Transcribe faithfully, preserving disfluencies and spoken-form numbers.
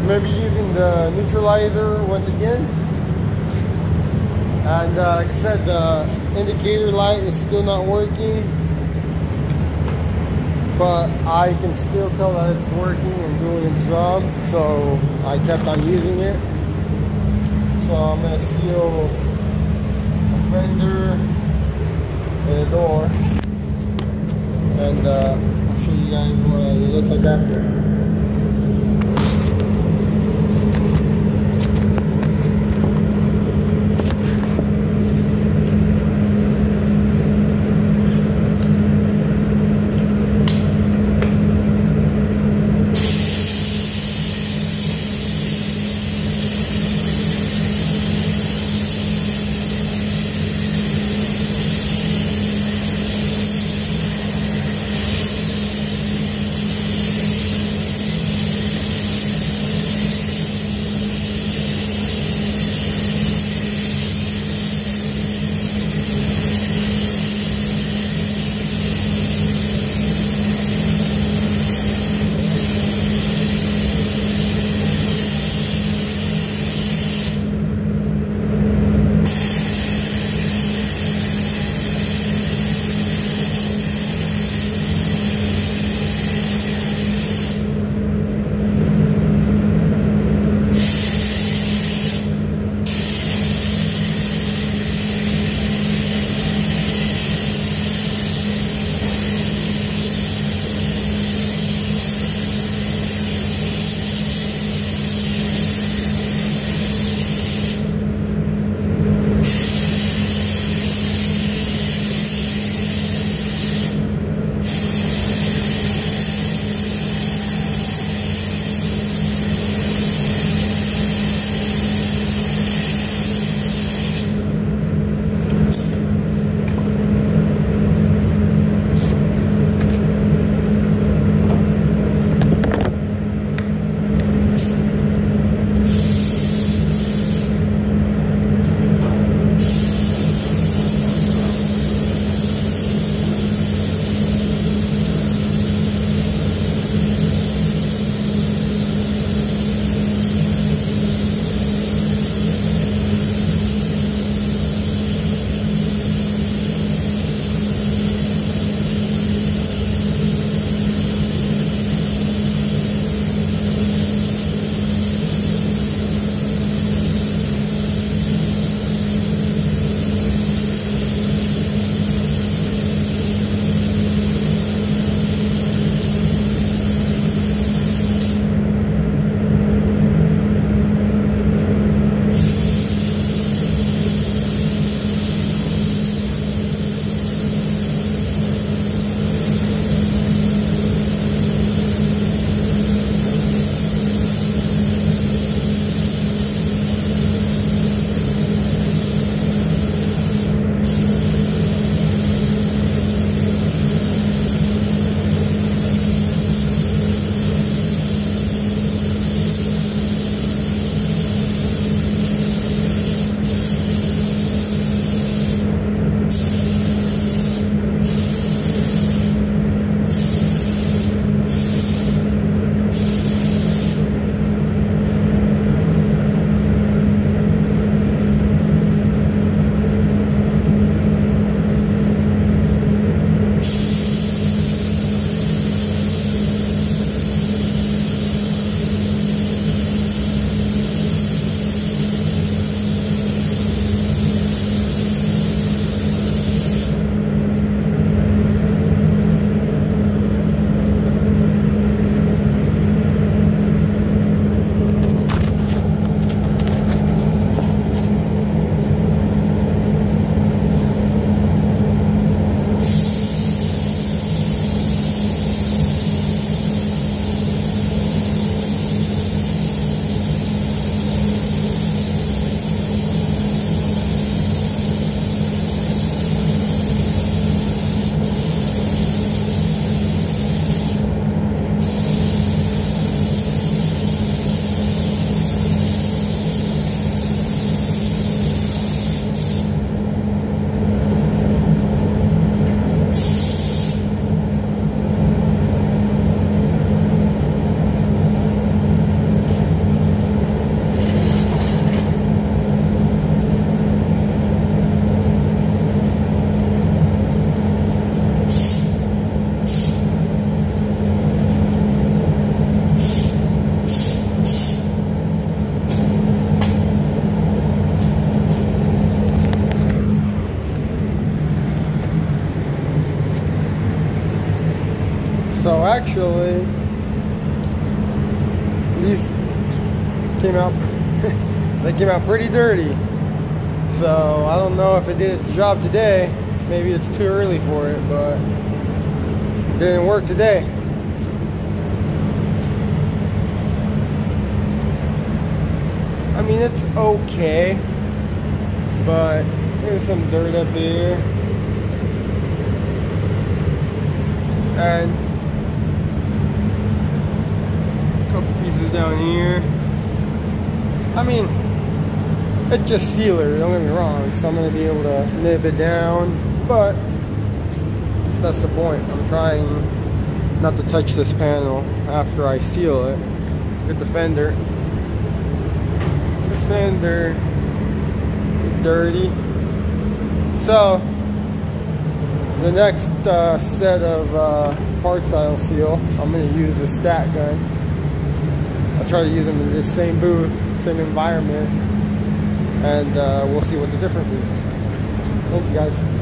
going to be using the neutralizer once again. And uh, like I said, the indicator light is still not working, but I can still tell that it's working and doing its job, so I kept on using it. So I'm going to seal the fender and the door, and uh, I'll show you guys what it looks like after. actually, these came out, they came out pretty dirty. So I don't know if it did its job today. Maybe it's too early for it, but it didn't work today. I mean, it's okay, but there's some dirt up here. And a couple pieces down here. I mean, it's just sealer, don't get me wrong, so I'm going to be able to nib it down, but that's the point. I'm trying not to touch this panel after I seal it. Get the fender. The fender is dirty. So, the next uh, set of uh, parts I'll seal, I'm going to use the stat gun. I'll try to use them in this same booth, same environment, and uh, we'll see what the difference is. Thank you guys.